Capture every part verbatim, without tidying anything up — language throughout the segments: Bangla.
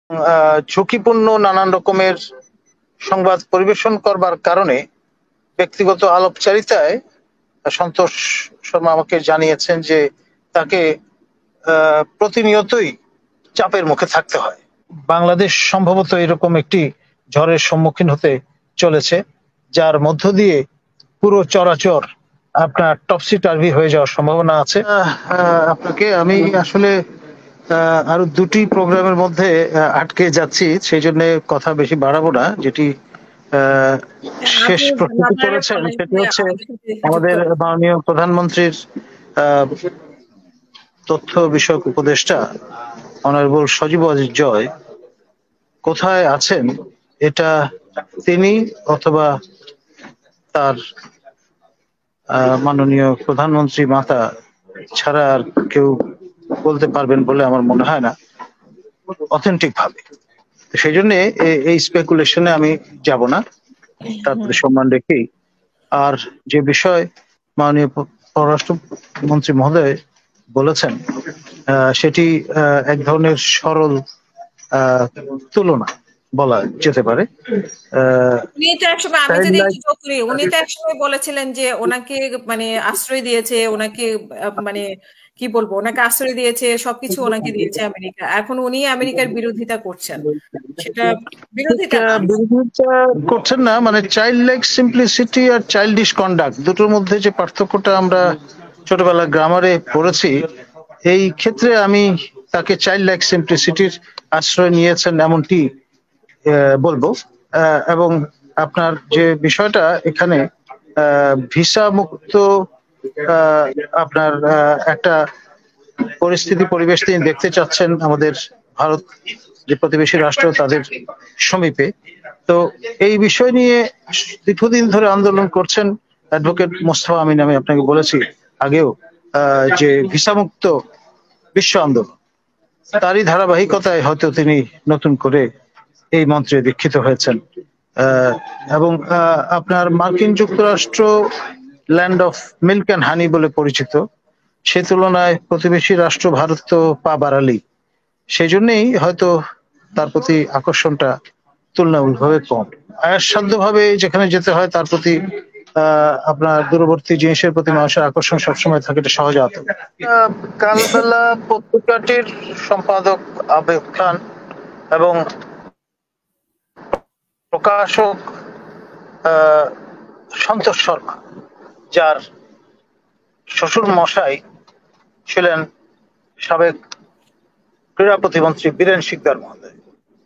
আহ, ঝুঁকিপূর্ণ নানান রকমের সংবাদ পরিবেশন করবার কারণে ব্যক্তিগত আলাপচারিতায় সন্তোষ শর্মা আমাকে জানিয়েছেন যে তাকে আহ, প্রতিনিয়তই চাপের মুখে থাকতে হয়। বাংলাদেশ সম্ভবত এরকম একটি ঝড়ের সম্মুখীন হতে চলেছে, যার মধ্য দিয়ে পুরো চরাচর আপনার টপসি টার্ভি হয়ে যাওয়ার সম্ভাবনা আছে। আপনাকে আমি আসলে আরো দুটি প্রোগ্রামের মধ্যে আটকে যাচ্ছি, সেই জন্য কথা বেশি বাড়াবো না। যেটি শেষ প্রস্তুতি করেছেন সেটি হচ্ছে আমাদের মাননীয় প্রধানমন্ত্রীর তথ্য বিষয়ক উপদেষ্টা অনারেবল সজীব ওয়াজিদ জয় কোথায় আছেন এটা তিনি অথবা তার মাননীয় প্রধানমন্ত্রী মাতা ছাড়া আর কেউ বলতে পারবেন বলে আমার মনে হয় না অথেন্টিক ভাবে। সেই জন্য এই স্পেকুলেশনে আমি যাব না, তারপরে সম্মান রেখেই। আর যে বিষয় মাননীয় পররাষ্ট্রমন্ত্রী মহোদয় বলেছেন সেটি এক ধরনের সরল তুলনা বলা যেতে পারে। উনি তো একসময় আমি যদি যোগ করি উনি তো একসময় বলেছিলেন যে ওনাকে মানে আশ্রয় দিয়েছে, ওনাকে মানে কি বলবো, ওনাকে আশ্রয় দিয়েছে, সবকিছু ওনাকে দিয়েছে আমেরিকা, এখন উনি আমেরিকার বিরোধিতা করছেন। সেটা বিরোধিতা বিরোধিতা করছেন না, মানে চাইল্ড লাইক সিম্পলিসিটি আর চাইল্ডিশ কন্ডাক্ট দুটোর মধ্যে যে পার্থক্যটা আমরা ছোটবেলা গ্রামারে পড়েছি, এই ক্ষেত্রে আমি তাকে চাইল্ড লাইক সিম্পলিসিটির আশ্রয় নিয়েছেন এমনটি বলবো। এবং আপনার যে বিষয়টা এখানে ভিসা মুক্ত আপনার একটা পরিস্থিতি পরিবেশ তিনি দেখতে চাচ্ছেন আমাদের ভারত যে প্রতিবেশী রাষ্ট্র তাদের সমীপে, তো এই বিষয় নিয়ে দীর্ঘদিন ধরে আন্দোলন করছেন অ্যাডভোকেট মোস্তফা আমিন। আমি আপনাকে বলেছি আগেও যে ভিসামুক্ত বিশ্ব আন্দোলন, তারই ধারাবাহিকতায় হয়তো তিনি নতুন করে এই মন্ত্রে দীক্ষিত হয়েছেন। এবং আপনার মার্কিন যুক্তরাষ্ট্র land of milk and honey বলে পরিচিত, সে তুলনায় প্রতিবেশী রাষ্ট্র ভারত তো পা বাড়ালি, সেই জন্যই হয়তো তার প্রতি আকর্ষণটা তুলনামূলকভাবে কম। আয়াসসাধ্য ভাবে যেখানে যেতে হয় তার প্রতি আহ আপনার দূরবর্তী জিনিসের প্রতি মানুষের আকর্ষণ সবসময় থাকে, এটা সহজাত। কালবেলা পত্রিকাটির সম্পাদক আবেদ খান এবং প্রকাশক আহ সন্তোষ শর্মা, যার শ্বশুর মশাই ছিলেন সাবেক ক্রীড়া প্রতিমন্ত্রী বীরেন শিকদার মহোদয়।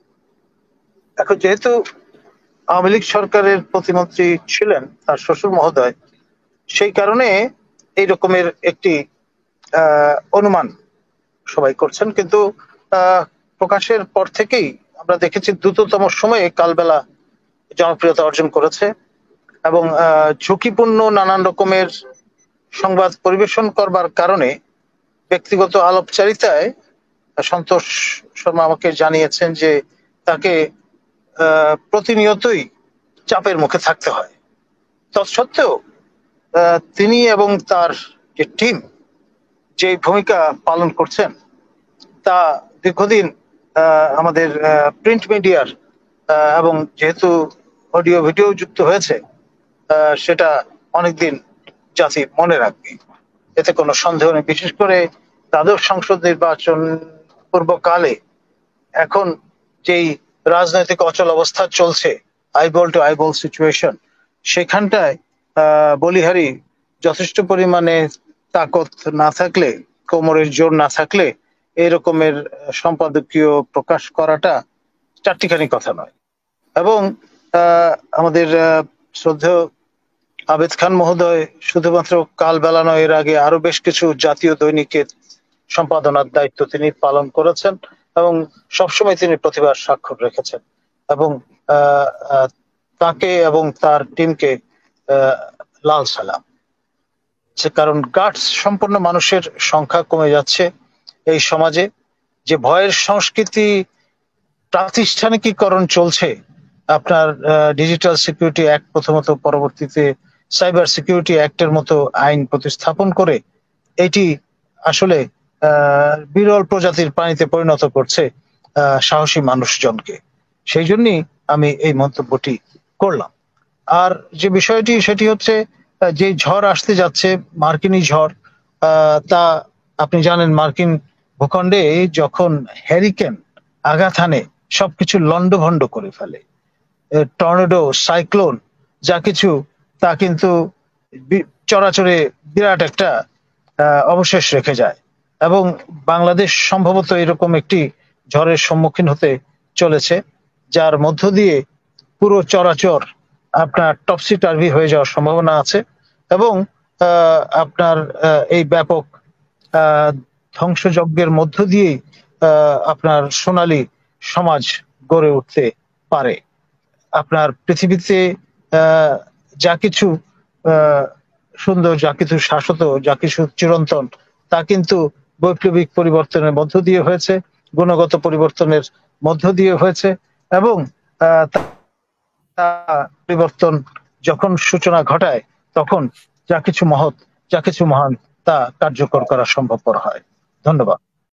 এখন যেহেতু আওয়ামী লীগ সরকারের প্রতিমন্ত্রী ছিলেন তার শ্বশুর মহোদয়, সেই কারণে এই রকমের একটি আহ অনুমান সবাই করছেন। কিন্তু আহ প্রকাশের পর থেকেই আমরা দেখেছি দ্রুততম সময়ে কালবেলা জনপ্রিয়তা অর্জন করেছে এবং আহ ঝুঁকিপূর্ণ নানান রকমের সংবাদ পরিবেশন করবার কারণে ব্যক্তিগত আলাপচারিতায় সন্তোষ শর্মা আমাকে জানিয়েছেন যে তাকে আহ প্রতিনিয়তই চাপের মুখে থাকতে হয়। তৎসত্ত্বেও তিনি এবং তার যে টিম যে ভূমিকা পালন করছেন তা দীর্ঘদিন আমাদের প্রিন্ট মিডিয়ার এবং যেহেতু অডিও ভিডিও যুক্ত হয়েছে সেটা অনেকদিন জাতি মনে রাখবে, এতে কোনো সন্দেহ নেই। বিশেষ করে দ্বাদশ সংসদ নির্বাচন পূর্বকালে এখন যেই রাজনৈতিক অচল অবস্থা চলছে, আইবল টু আইবল সিচুয়েশন, সেখানটায় আহ বলিহারি যথেষ্ট পরিমাণে তাকত না থাকলে, কোমরের জোর না থাকলে এই রকমের সম্পাদকীয় প্রকাশ করাটা চারটিখানি কথা নয়। এবং আহ আমাদের শ্রদ্ধেয় আবেদ খান মহোদয় শুধুমাত্র কালবেলা নয়, এর আগে আরো বেশ কিছু জাতীয় দৈনিকের সম্পাদনার দায়িত্ব তিনি পালন করেছেন এবং সবসময় তিনি প্রতিভার স্বাক্ষর রেখেছেন। এবং তাকে এবং তার টিমকে লাল সালাম। কারণ গার্ডস সম্পন্ন মানুষের সংখ্যা কমে যাচ্ছে এই সমাজে, যে ভয়ের সংস্কৃতি প্রাতিষ্ঠানিকীকরণ চলছে, আপনার ডিজিটাল সিকিউরিটি অ্যাক্ট প্রথমত, পরবর্তীতে সাইবার সিকিউরিটি অ্যাক্টের মতো আইন প্রতিস্থাপন করে এটি আসলে আহ বিরল প্রজাতির প্রাণীতে পরিণত করছে সাহসী মানুষজনকে। সেই জন্যই আমি এই মন্তব্যটি করলাম। আর যে বিষয়টি সেটি হচ্ছে যে ঝড় আসতে যাচ্ছে, মার্কিনী ঝড়, তা আপনি জানেন মার্কিন ভূখণ্ডে যখন হ্যারিকেন আঘাত হানে সবকিছু লন্ডভন্ড করে ফেলে। টর্নেডো, সাইক্লোন যা কিছু তা কিন্তু চরাচরে বিরাট একটা অবশেষ রেখে যায়, এবং বাংলাদেশ সম্ভবত এরকম একটি ঝড়ের সম্মুখীন হতে চলেছে, যার মধ্য দিয়ে পুরো চরাচর আপনার টপসি টার্ভি হয়ে যাওয়ার সম্ভাবনা আছে, এবং আপনার এই ব্যাপক ধ্বংসযজ্ঞের মধ্য দিয়েই আপনার সোনালী সমাজ গড়ে উঠতে পারে। আপনার পৃথিবীতে যা কিছু সুন্দর, যা কিছু শাশ্বত, যা কিছু চিরন্তন, তা কিন্তু বৈপ্লবিক পরিবর্তনের মধ্য দিয়ে হয়েছে, গুণগত পরিবর্তনের মধ্য দিয়ে হয়েছে, এবং পরিবর্তন যখন সূচনা ঘটায় তখন যা কিছু মহৎ, যা কিছু মহান তা কার্যকর করা সম্ভবপর হয়। ধন্যবাদ।